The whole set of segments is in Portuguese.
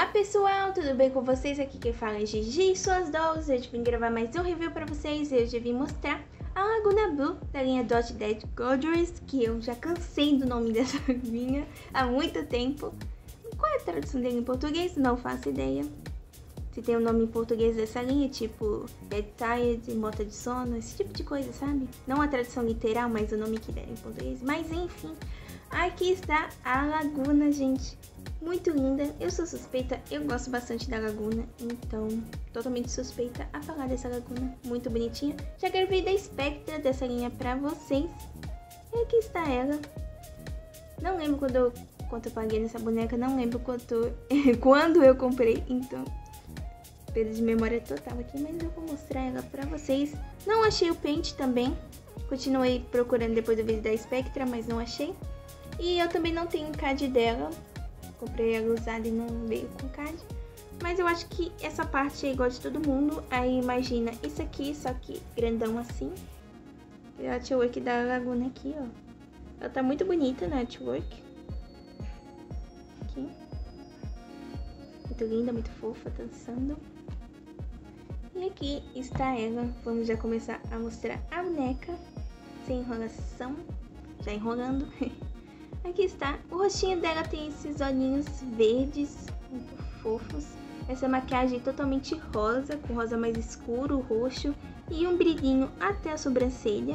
Olá pessoal, tudo bem com vocês? Aqui quem fala é Gigi, suas dolls. Hoje vim gravar mais um review pra vocês e hoje eu vim mostrar a Laguna Blue da linha Dot Dead Gorgeous, que eu já cansei do nome dessa linha há muito tempo. Qual é a tradução dele em português? Não faço ideia. Se tem um nome em português dessa linha, tipo Dead Tired, Morta de Sono, esse tipo de coisa, sabe? Não a tradução literal, mas o nome que der em português. Mas enfim, aqui está a Laguna, gente. Muito linda. Eu sou suspeita, eu gosto bastante da Laguna, então totalmente suspeita a falar dessa Laguna. Muito bonitinha. Já gravei da Spectra dessa linha pra vocês. E aqui está ela. Não lembro quanto eu paguei nessa boneca, não lembro quando eu comprei, então perda de memória total aqui, mas eu vou mostrar ela pra vocês. Não achei o pente também. Continuei procurando depois do vídeo da Spectra, mas não achei. E eu também não tenho CAD dela. Comprei ela usada e não veio com CAD. Mas eu acho que essa parte é igual de todo mundo. Aí imagina isso aqui, só que grandão assim. E a artwork da Laguna aqui, ó. Ela tá muito bonita na artwork. Aqui. Muito linda, muito fofa, dançando. E aqui está ela. Vamos já começar a mostrar a boneca. Sem enrolação. Já enrolando. Aqui está. O rostinho dela tem esses olhinhos verdes, muito fofos. Essa maquiagem totalmente rosa, com rosa mais escuro, roxo. E um brilhinho até a sobrancelha.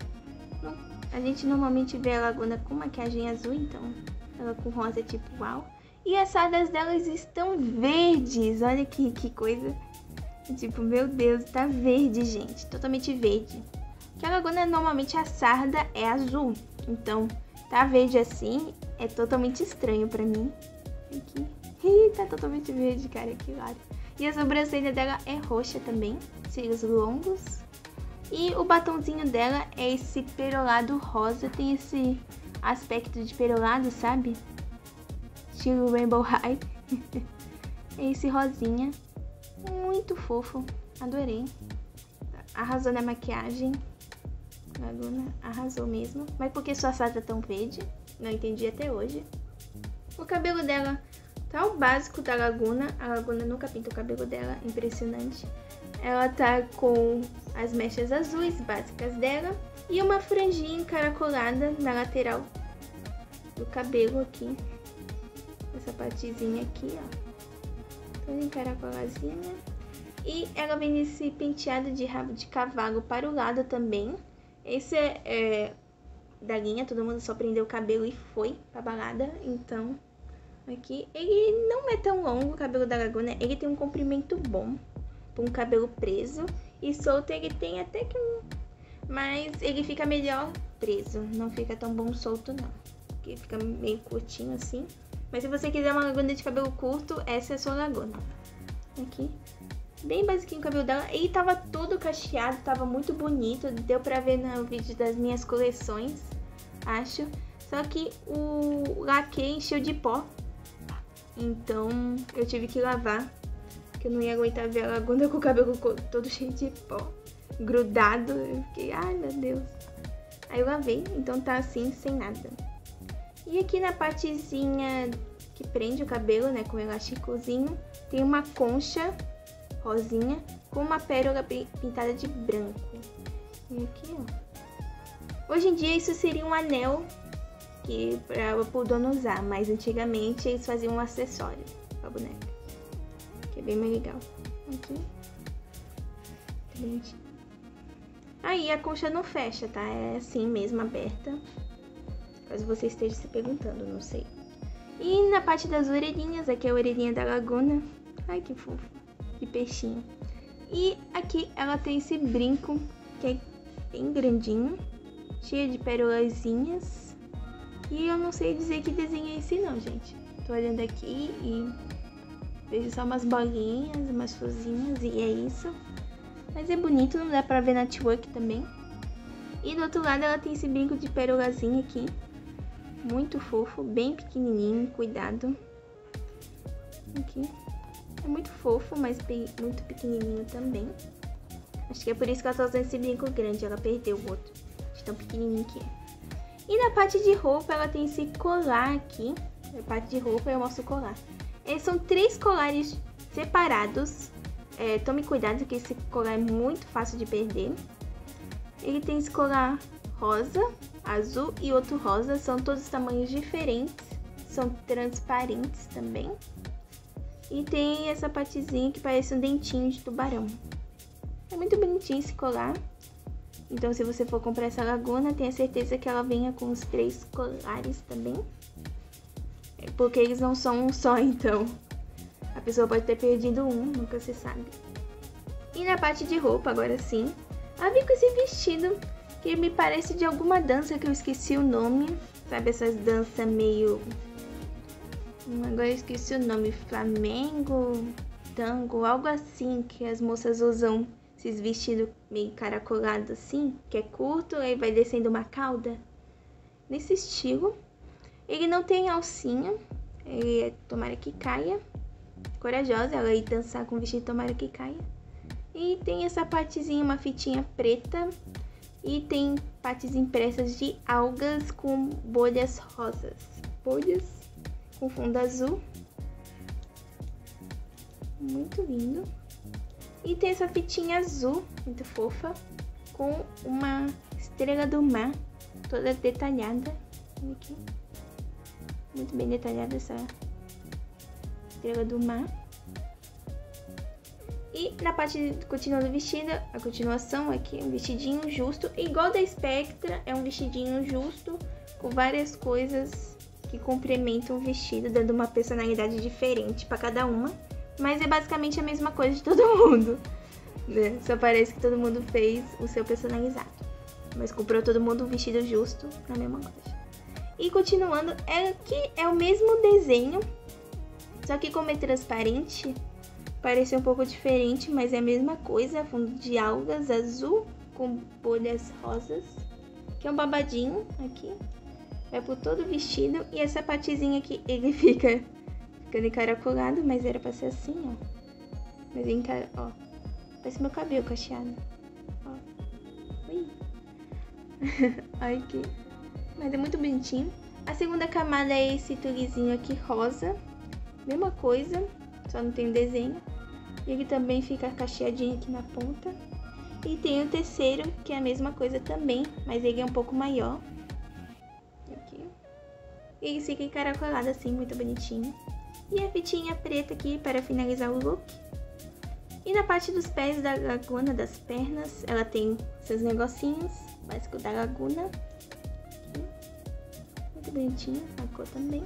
A gente normalmente vê a Laguna com maquiagem azul, então ela com rosa é tipo uau. E as sardas delas estão verdes. Olha que coisa. Tipo, meu Deus, tá verde, gente. Totalmente verde. Que a Laguna, normalmente a sarda é azul. Então, tá verde assim é totalmente estranho pra mim. Aqui. Ih, tá totalmente verde, cara. Que lado. E a sobrancelha dela é roxa também. Cílios longos. E o batonzinho dela é esse perolado rosa. Tem esse aspecto de perolado, sabe? Estilo Rainbow High. É esse rosinha. Muito fofo. Adorei. Arrasou na maquiagem. Laguna arrasou mesmo. Mas por que sua sarda é tão verde? Não entendi até hoje. O cabelo dela tá o básico da Laguna. A Laguna nunca pinta o cabelo dela. Impressionante. Ela tá com as mechas azuis básicas dela. E uma franjinha encaracolada na lateral do cabelo aqui. Essa partezinha aqui, ó. Toda encaracoladinha. E ela vem nesse penteado de rabo de cavalo para o lado também. Esse é da linha, todo mundo só prendeu o cabelo e foi pra balada. Então, aqui, ele não é tão longo, o cabelo da Laguna. Ele tem um comprimento bom, pra um cabelo preso. E solto ele tem até que um... Mas ele fica melhor preso, não fica tão bom solto não. Porque fica meio curtinho assim. Mas se você quiser uma Laguna de cabelo curto, essa é a sua Laguna. Aqui. Bem basiquinho o cabelo dela. Ele tava todo cacheado, tava muito bonito. Deu pra ver no vídeo das minhas coleções, acho. Só que o laque encheu de pó. Então eu tive que lavar. Porque eu não ia aguentar ver a Laguna com o cabelo todo cheio de pó. Grudado. Eu fiquei, ai meu Deus. Aí eu lavei, então tá assim, sem nada. E aqui na partezinha que prende o cabelo, né, com o elasticozinho, tem uma concha rosinha com uma pérola pintada de branco. E aqui, ó. Hoje em dia isso seria um anel para o dono usar, mas antigamente eles faziam um acessório pra boneca, que é bem mais legal. Aqui. Aí a concha não fecha, tá? É assim mesmo, aberta. Caso você esteja se perguntando, não sei. E na parte das orelhinhas, aqui é a orelhinha da Laguna. Ai, que fofo. De peixinho. E aqui ela tem esse brinco, que é bem grandinho, cheio de perolazinhas. E eu não sei dizer que desenho é esse não, gente. Tô olhando aqui e vejo só umas bolinhas, umas florzinhas e é isso. Mas é bonito, não dá pra ver na artwork também. E do outro lado ela tem esse brinco de perolazinha aqui. Muito fofo, bem pequenininho, cuidado. Aqui. É muito fofo, mas muito pequenininho também. Acho que é por isso que ela tá usando esse brinco grande. Ela perdeu o outro, de tão pequenininho que é. E na parte de roupa, ela tem esse colar aqui. Na parte de roupa eu mostro o colar. São 3 colares separados. Tome cuidado que esse colar é muito fácil de perder. Ele tem esse colar rosa, azul e outro rosa. São todos tamanhos diferentes. São transparentes também. E tem essa partezinha que parece um dentinho de tubarão. É muito bonitinho esse colar. Então, se você for comprar essa laguna, tenha certeza que ela venha com os 3 colares também. Porque eles não são um só, então. A pessoa pode ter perdido um, nunca se sabe. E na parte de roupa, agora sim, ela vem com esse vestido que me parece de alguma dança que eu esqueci o nome. Sabe essas danças meio... Agora eu esqueci o nome. Flamengo, tango, algo assim que as moças usam. Esses vestidos meio caracolados assim, que é curto, aí vai descendo uma cauda. Nesse estilo. Ele não tem alcinha, ele é tomara que caia. Corajosa, ela ir dançar com o vestido tomara que caia. E tem essa partezinha, uma fitinha preta. E tem partes impressas de algas com bolhas rosas. Bolhas com fundo azul. Muito lindo. E tem essa fitinha azul, muito fofa, com uma estrela do mar, toda detalhada. Aqui. Muito bem detalhada essa estrela do mar. E na parte continuando o vestido, a continuação aqui, um vestidinho justo, igual da Spectra, é um vestidinho justo, com várias coisas que complementam o vestido, dando uma personalidade diferente para cada uma. Mas é basicamente a mesma coisa de todo mundo, né? Só parece que todo mundo fez o seu personalizado. Mas comprou todo mundo um vestido justo na mesma loja. E continuando, aqui é o mesmo desenho, só que como é transparente, parece um pouco diferente, mas é a mesma coisa. Fundo de algas azul com bolhas rosas, que é um babadinho aqui. Vai por todo o vestido e essa partezinha aqui, ele fica ficando encaracolado, mas era pra ser assim, ó. Mas ó, parece meu cabelo cacheado. Ó. Ui. Ai, que... Mas é muito bonitinho. A segunda camada é esse tulizinho aqui rosa. Mesma coisa, só não tem desenho. E ele também fica cacheadinho aqui na ponta. E tem o terceiro, que é a mesma coisa também, mas ele é um pouco maior. Aqui. E ele fica encaracolado assim, muito bonitinho. E a fitinha preta aqui para finalizar o look. E na parte dos pés da laguna, das pernas, ela tem seus negocinhos, básico da laguna. Aqui. Muito bonitinho, a cor também.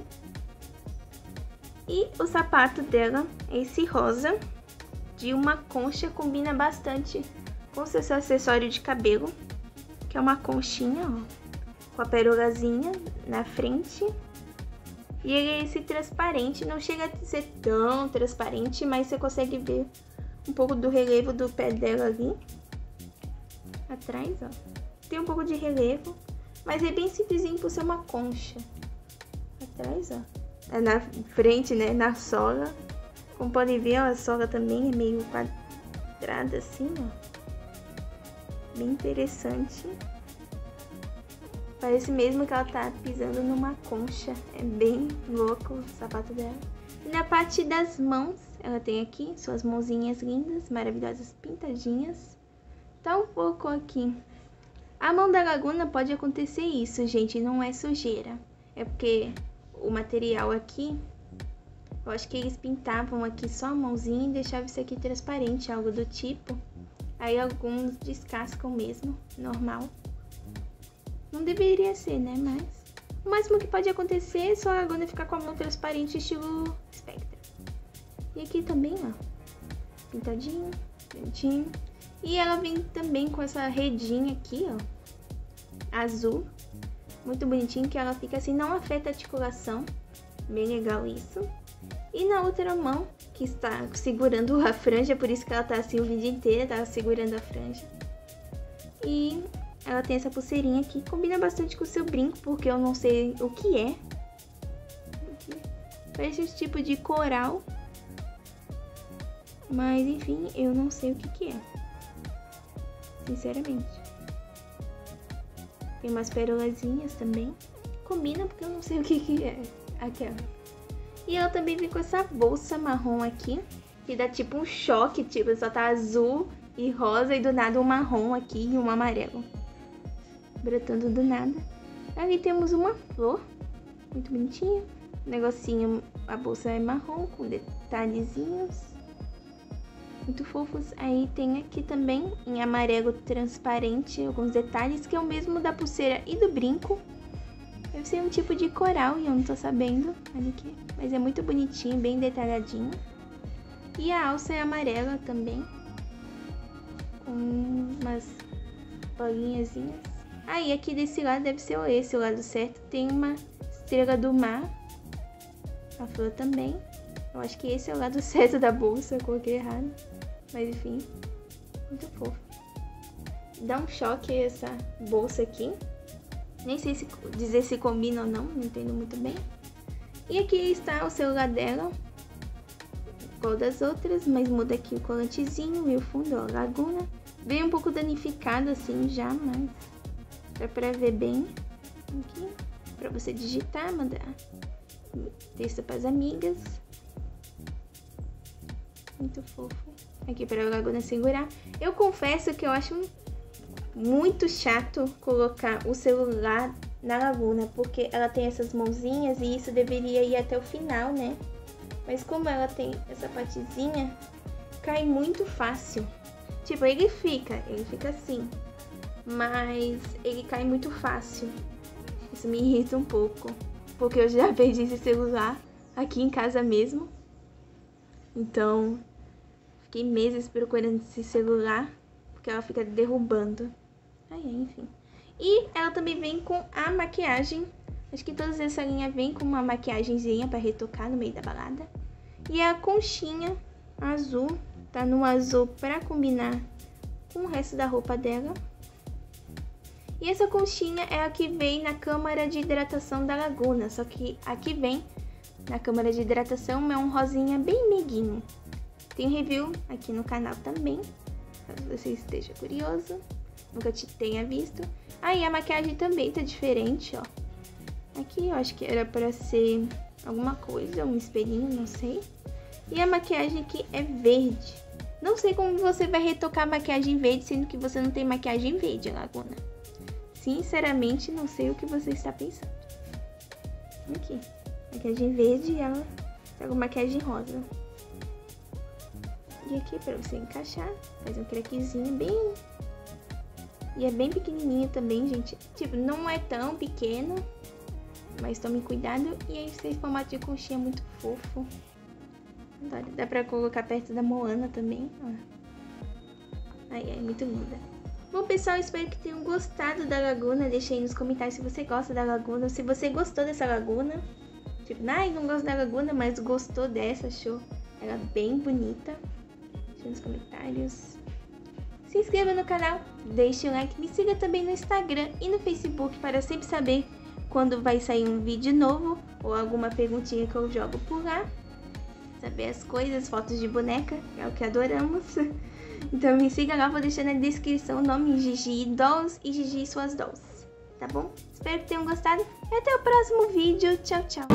E o sapato dela é esse rosa, de uma concha, combina bastante com o seu acessório de cabelo, que é uma conchinha, ó, com a perolazinha na frente. E ele é esse transparente, não chega a ser tão transparente, mas você consegue ver um pouco do relevo do pé dela ali. Atrás, ó. Tem um pouco de relevo, mas é bem simplesinho por ser uma concha. Atrás, ó. É na frente, né, na sola. Como podem ver, ó, a sola também é meio quadrada assim, ó. Bem interessante. Parece mesmo que ela tá pisando numa concha. É bem louco o sapato dela. E na parte das mãos, ela tem aqui suas mãozinhas lindas, maravilhosas, pintadinhas. Tá um pouco aqui. A mão da laguna pode acontecer isso, gente, não é sujeira. É porque o material aqui, eu acho que eles pintavam aqui só a mãozinha e deixavam isso aqui transparente, algo do tipo. Aí alguns descascam mesmo, normal. Não deveria ser, né? Mas o máximo que pode acontecer é só a laguna ficar com a mão transparente, estilo Spectra. E aqui também, ó, pintadinho, bonitinho. E ela vem também com essa redinha aqui, ó, azul. Muito bonitinho, que ela fica assim, não afeta a articulação. Bem legal isso. E na outra mão, que está segurando a franja, por isso que ela tá assim o vídeo inteiro, tá segurando a franja. E ela tem essa pulseirinha aqui, combina bastante com o seu brinco, porque eu não sei o que é. Parece esse tipo de coral. Mas, enfim, eu não sei o que é. Sinceramente. Tem umas perolazinhas também. Combina porque eu não sei o que é. Aquela. E ela também vem com essa bolsa marrom aqui, que dá tipo um choque, tipo, só tá azul e rosa e do nada um marrom aqui e um amarelo. Brotando do nada. Ali temos uma flor, muito bonitinha. O negocinho, a bolsa é marrom com detalhezinhos muito fofos. Aí tem aqui também em amarelo transparente alguns detalhes, que é o mesmo da pulseira e do brinco. Deve ser um tipo de coral e eu não tô sabendo. Olha aqui. Mas é muito bonitinho, bem detalhadinho. E a alça é amarela também, com umas bolinhazinhas. Aí aqui desse lado deve ser esse, o lado certo, tem uma estrela do mar. A flor também. Eu acho que esse é o lado certo da bolsa, eu coloquei errado. Mas enfim, muito fofo. Dá um choque essa bolsa aqui. Nem sei se dizer se combina ou não entendo muito bem. E aqui está o celular dela, igual das outras, mas muda aqui o colantezinho e o fundo, ó, Laguna. Vem um pouco danificado assim já, mas dá pra ver bem aqui, pra você digitar, mandar texto para as amigas. Muito fofo. Aqui para a Laguna segurar. Eu confesso que eu acho muito chato colocar o celular na Laguna, porque ela tem essas mãozinhas e isso deveria ir até o final, né? Mas como ela tem essa partezinha, cai muito fácil. Tipo, ele fica assim, mas ele cai muito fácil. Isso me irrita um pouco, porque eu já perdi esse celular aqui em casa mesmo. Então, fiquei meses procurando esse celular, porque ela fica derrubando. Aí, enfim. E ela também vem com a maquiagem. Acho que todas essa linha vem com uma maquiagemzinha para retocar no meio da balada. E a conchinha azul, tá no azul para combinar com o resto da roupa dela. E essa conchinha é a que vem na câmara de hidratação da Laguna, só que a que vem na câmara de hidratação é um rosinha bem meiguinho. Tem review aqui no canal também, caso você esteja curioso, nunca tenha visto. Aí a maquiagem também tá diferente, ó. Aqui eu acho que era pra ser alguma coisa, um espelhinho, não sei. E a maquiagem aqui é verde. Não sei como você vai retocar a maquiagem verde, sendo que você não tem maquiagem verde, Laguna. Sinceramente, não sei o que você está pensando. Aqui, maquiagem verde e ela tá com maquiagem rosa. E aqui pra você encaixar, faz um craquezinho bem... E é bem pequenininho também, gente. Tipo, não é tão pequeno, mas tome cuidado. E aí, esse formato de conchinha muito fofo. Dá pra colocar perto da Moana também, ó. Aí, é muito linda. Bom, pessoal, espero que tenham gostado da Laguna. Deixa aí nos comentários se você gosta da Laguna, se você gostou dessa Laguna. Tipo, ai, não gosto da Laguna, mas gostou dessa, achou ela bem bonita. Deixa nos comentários. Se inscreva no canal, deixe um like, me siga também no Instagram e no Facebook para sempre saber quando vai sair um vídeo novo ou alguma perguntinha que eu jogo por lá. Saber as coisas, fotos de boneca, é o que adoramos. Então me siga lá, vou deixar na descrição o nome Gigi Dolls e Gigi Suas Dolls, tá bom? Espero que tenham gostado e até o próximo vídeo. Tchau, tchau!